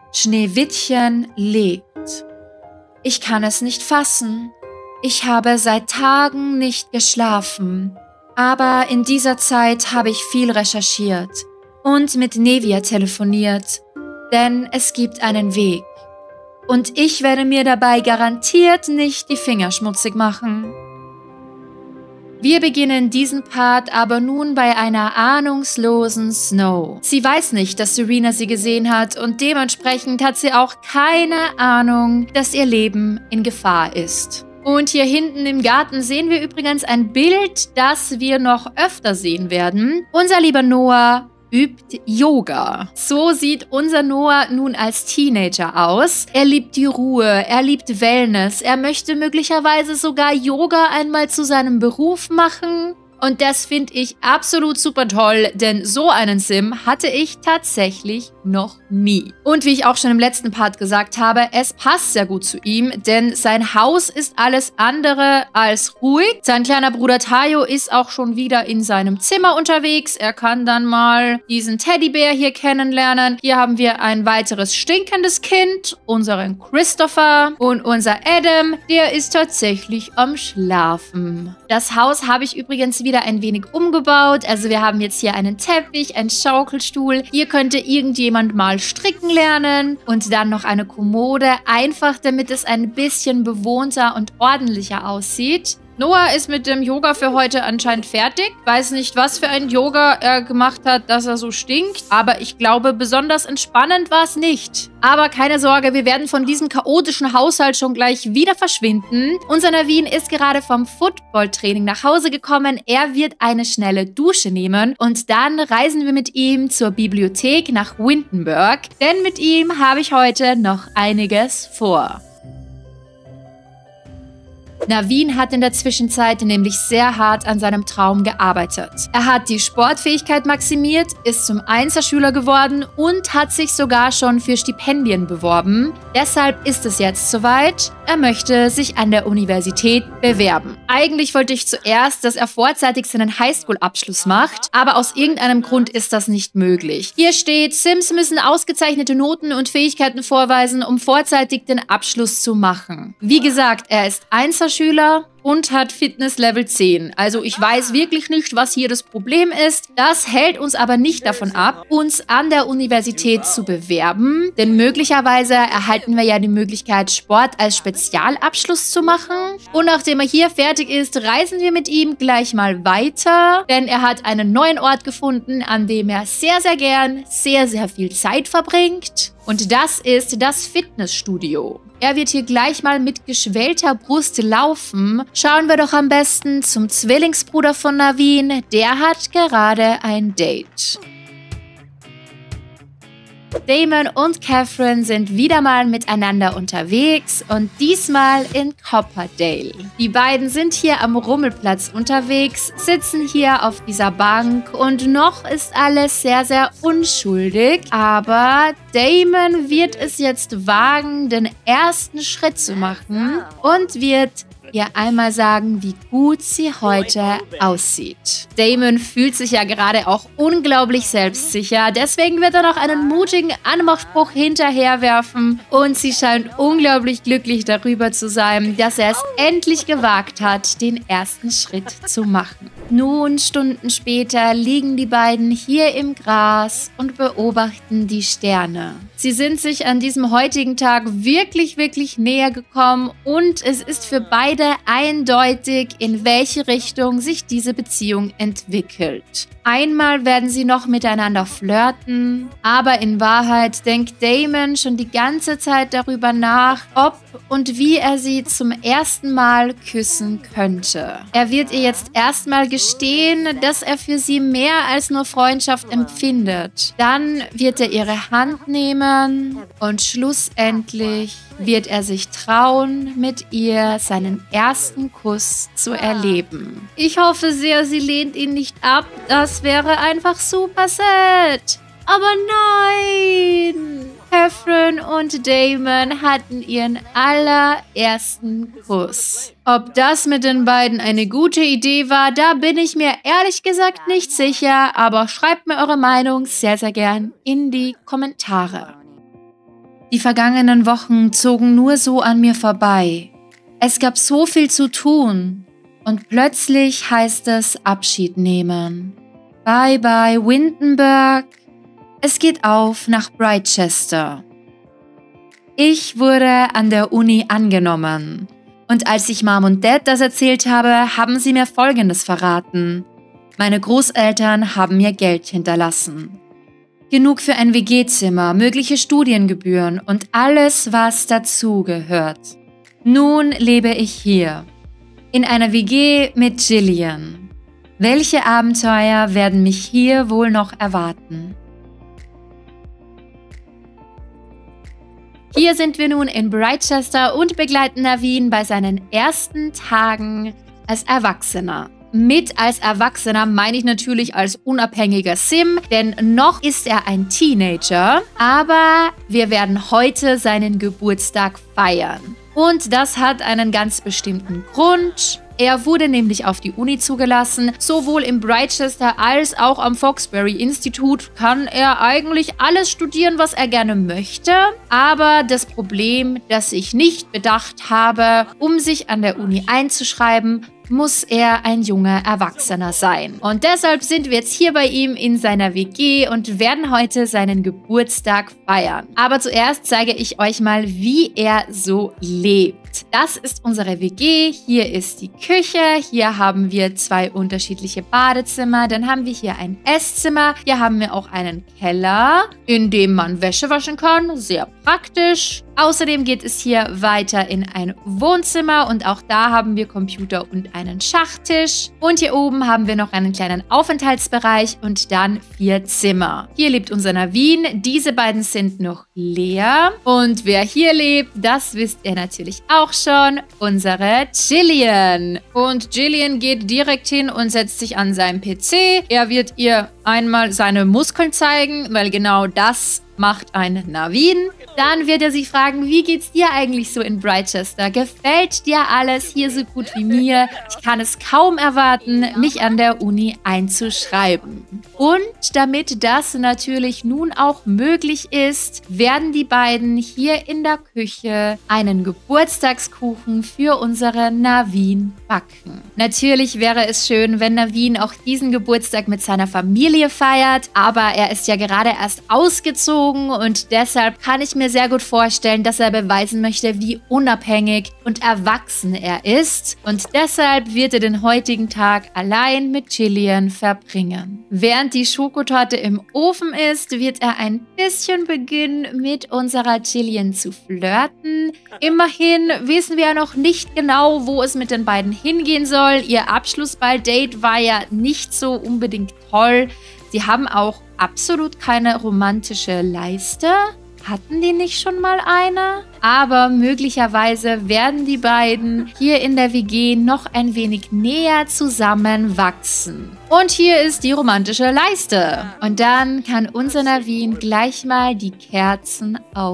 Schneewittchen lebt. Ich kann es nicht fassen. Ich habe seit Tagen nicht geschlafen. Aber in dieser Zeit habe ich viel recherchiert und mit Nevia telefoniert, denn es gibt einen Weg. Und ich werde mir dabei garantiert nicht die Finger schmutzig machen. Wir beginnen diesen Part aber nun bei einer ahnungslosen Snow. Sie weiß nicht, dass Serena sie gesehen hat und dementsprechend hat sie auch keine Ahnung, dass ihr Leben in Gefahr ist. Und hier hinten im Garten sehen wir übrigens ein Bild, das wir noch öfter sehen werden. Unser lieber Noah übt Yoga. So sieht unser Noah nun als Teenager aus. Er liebt die Ruhe, er liebt Wellness, er möchte möglicherweise sogar Yoga einmal zu seinem Beruf machen. Und das finde ich absolut super toll, denn so einen Sim hatte ich tatsächlich noch nie. Und wie ich auch schon im letzten Part gesagt habe, es passt sehr gut zu ihm, denn sein Haus ist alles andere als ruhig. Sein kleiner Bruder Tayo ist auch schon wieder in seinem Zimmer unterwegs. Er kann dann mal diesen Teddybär hier kennenlernen. Hier haben wir ein weiteres stinkendes Kind, unseren Christopher, und unser Adam, der ist tatsächlich am Schlafen. Das Haus habe ich übrigens wieder ein wenig umgebaut. Also wir haben jetzt hier einen Teppich, einen Schaukelstuhl. Hier könnte irgendjemand mal stricken lernen und dann noch eine Kommode, einfach damit es ein bisschen bewohnter und ordentlicher aussieht. Noah ist mit dem Yoga für heute anscheinend fertig. Weiß nicht, was für ein Yoga er gemacht hat, dass er so stinkt. Aber ich glaube, besonders entspannend war es nicht. Aber keine Sorge, wir werden von diesem chaotischen Haushalt schon gleich wieder verschwinden. Unser Naveen ist gerade vom Footballtraining nach Hause gekommen. Er wird eine schnelle Dusche nehmen. Und dann reisen wir mit ihm zur Bibliothek nach Windenburg. Denn mit ihm habe ich heute noch einiges vor. Naveen hat in der Zwischenzeit nämlich sehr hart an seinem Traum gearbeitet. Er hat die Sportfähigkeit maximiert, ist zum Einserschüler geworden und hat sich sogar schon für Stipendien beworben. Deshalb ist es jetzt soweit. Er möchte sich an der Universität bewerben. Eigentlich wollte ich zuerst, dass er vorzeitig seinen Highschool-Abschluss macht, aber aus irgendeinem Grund ist das nicht möglich. Hier steht, Sims müssen ausgezeichnete Noten und Fähigkeiten vorweisen, um vorzeitig den Abschluss zu machen. Wie gesagt, er ist Einserschüler und hat Fitness Level 10. Also ich weiß wirklich nicht, was hier das Problem ist. Das hält uns aber nicht davon ab, uns an der Universität zu bewerben. Denn möglicherweise erhalten wir ja die Möglichkeit, Sport als Spezialabschluss zu machen. Und nachdem er hier fertig ist, reisen wir mit ihm gleich mal weiter. Denn er hat einen neuen Ort gefunden, an dem er sehr, sehr gern sehr, sehr viel Zeit verbringt. Und das ist das Fitnessstudio. Er wird hier gleich mal mit geschwellter Brust laufen. Schauen wir doch am besten zum Zwillingsbruder von Naveen. Der hat gerade ein Date. Damon und Catherine sind wieder mal miteinander unterwegs und diesmal in Copperdale. Die beiden sind hier am Rummelplatz unterwegs, sitzen hier auf dieser Bank und noch ist alles sehr, sehr unschuldig. Aber Damon wird es jetzt wagen, den ersten Schritt zu machen und wird ihr einmal sagen, wie gut sie heute aussieht. Damon fühlt sich ja gerade auch unglaublich selbstsicher, deswegen wird er noch einen mutigen Anmachspruch hinterherwerfen und sie scheint unglaublich glücklich darüber zu sein, dass er es endlich gewagt hat, den ersten Schritt zu machen. Nun, Stunden später, liegen die beiden hier im Gras und beobachten die Sterne. Sie sind sich an diesem heutigen Tag wirklich, wirklich näher gekommen und es ist für beide eindeutig, in welche Richtung sich diese Beziehung entwickelt. Einmal werden sie noch miteinander flirten, aber in Wahrheit denkt Damon schon die ganze Zeit darüber nach, ob und wie er sie zum ersten Mal küssen könnte. Er wird ihr jetzt erstmal gestehen, dass er für sie mehr als nur Freundschaft empfindet. Dann wird er ihre Hand nehmen und schlussendlich wird er sich trauen, mit ihr seinen ersten Kuss zu erleben. Ich hoffe sehr, sie lehnt ihn nicht ab. Das wäre einfach super sad. Aber nein! Catherine und Damon hatten ihren allerersten Kuss. Ob das mit den beiden eine gute Idee war, da bin ich mir ehrlich gesagt nicht sicher, aber schreibt mir eure Meinung sehr, sehr gern in die Kommentare. Die vergangenen Wochen zogen nur so an mir vorbei. Es gab so viel zu tun und plötzlich heißt es Abschied nehmen. Bye bye Windenburg. Es geht auf nach Britechester. Ich wurde an der Uni angenommen und als ich Mom und Dad das erzählt habe, haben sie mir Folgendes verraten. Meine Großeltern haben mir Geld hinterlassen. Genug für ein WG-Zimmer, mögliche Studiengebühren und alles, was dazugehört. Nun lebe ich hier, in einer WG mit Jillian. Welche Abenteuer werden mich hier wohl noch erwarten? Hier sind wir nun in Britechester und begleiten Naveen bei seinen ersten Tagen als Erwachsener. Mit als Erwachsener meine ich natürlich als unabhängiger Sim, denn noch ist er ein Teenager, aber wir werden heute seinen Geburtstag feiern. Und das hat einen ganz bestimmten Grund. Er wurde nämlich auf die Uni zugelassen. Sowohl im Britechester als auch am Foxbury Institut kann er eigentlich alles studieren, was er gerne möchte. Aber das Problem, das ich nicht bedacht habe, um sich an der Uni einzuschreiben, muss er ein junger Erwachsener sein. Und deshalb sind wir jetzt hier bei ihm in seiner WG und werden heute seinen Geburtstag feiern. Aber zuerst zeige ich euch mal, wie er so lebt. Das ist unsere WG, hier ist die Küche, hier haben wir 2 unterschiedliche Badezimmer, dann haben wir hier ein Esszimmer, hier haben wir auch einen Keller, in dem man Wäsche waschen kann, sehr praktisch. Außerdem geht es hier weiter in ein Wohnzimmer und auch da haben wir Computer und einen Schachtisch. Und hier oben haben wir noch einen kleinen Aufenthaltsbereich und dann 4 Zimmer. Hier lebt unser Naveen, diese beiden sind noch leer. Und wer hier lebt, das wisst ihr natürlich auch schon, unsere Jillian. Und Jillian geht direkt hin und setzt sich an seinem PC. Er wird ihr einmal seine Muskeln zeigen, weil genau das macht ein Naveen. Dann wird er sich fragen, wie geht's dir eigentlich so in Britechester? Gefällt dir alles hier so gut wie mir? Ich kann es kaum erwarten, mich an der Uni einzuschreiben. Und damit das natürlich nun auch möglich ist, werden die beiden hier in der Küche einen Geburtstagskuchen für unsere Naveen backen. Natürlich wäre es schön, wenn Naveen auch diesen Geburtstag mit seiner Familie feiert, aber er ist ja gerade erst ausgezogen und deshalb kann ich mir sehr gut vorstellen, dass er beweisen möchte, wie unabhängig und erwachsen er ist. Und deshalb wird er den heutigen Tag allein mit Jillian verbringen. Während die Schokotorte im Ofen ist, wird er ein bisschen beginnen, mit unserer Jillian zu flirten. Immerhin wissen wir ja noch nicht genau, wo es mit den beiden hingehen soll. Ihr Abschlussball-Date war ja nicht so unbedingt toll. Sie haben auch absolut keine romantische Leiste. Hatten die nicht schon mal eine? Aber möglicherweise werden die beiden hier in der WG noch ein wenig näher zusammenwachsen. Und hier ist die romantische Leiste. Und dann kann unser Naveen gleich mal die Kerzen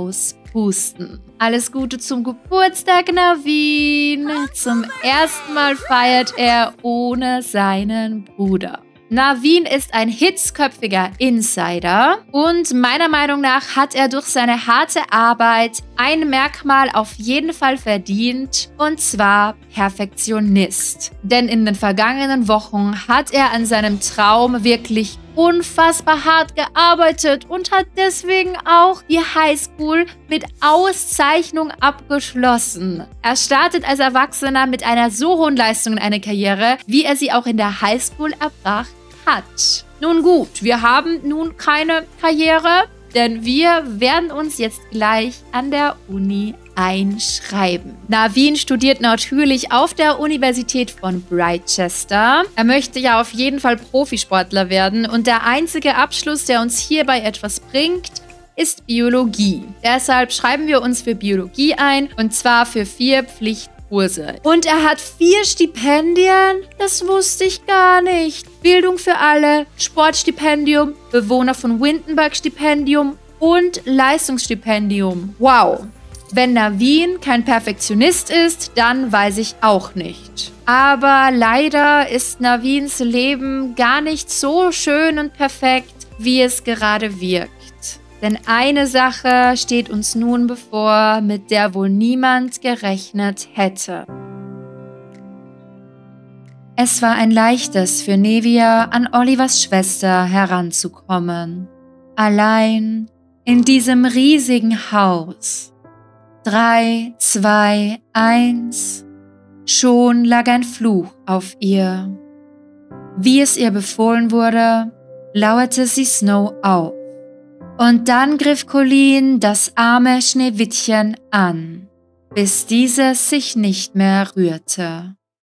auspusten. Alles Gute zum Geburtstag, Naveen. Zum ersten Mal feiert er ohne seinen Bruder. Naveen ist ein hitzköpfiger Insider und meiner Meinung nach hat er durch seine harte Arbeit ein Merkmal auf jeden Fall verdient, und zwar Perfektionist. Denn in den vergangenen Wochen hat er an seinem Traum wirklich unfassbar hart gearbeitet und hat deswegen auch die Highschool mit Auszeichnung abgeschlossen. Er startet als Erwachsener mit einer so hohen Leistung in eine Karriere, wie er sie auch in der Highschool erbracht hat. Nun gut, wir haben nun keine Karriere, denn wir werden uns jetzt gleich an der Uni einschreiben. Naveen studiert natürlich auf der Universität von Britechester. Er möchte ja auf jeden Fall Profisportler werden und der einzige Abschluss, der uns hierbei etwas bringt, ist Biologie. Deshalb schreiben wir uns für Biologie ein und zwar für 4 Pflichtkurse. Und er hat 4 Stipendien? Das wusste ich gar nicht. Bildung für alle, Sportstipendium, Bewohner von Windenburg Stipendium und Leistungsstipendium. Wow. Wenn Naveen kein Perfektionist ist, dann weiß ich auch nicht. Aber leider ist Naveens Leben gar nicht so schön und perfekt, wie es gerade wirkt. Denn eine Sache steht uns nun bevor, mit der wohl niemand gerechnet hätte. Es war ein leichtes für Nevia, an Olivers Schwester heranzukommen. Allein in diesem riesigen Haus. 3, 2, 1. Schon lag ein Fluch auf ihr. Wie es ihr befohlen wurde, lauerte sie Snow auf. Und dann griff Colleen das arme Schneewittchen an, bis dieses sich nicht mehr rührte.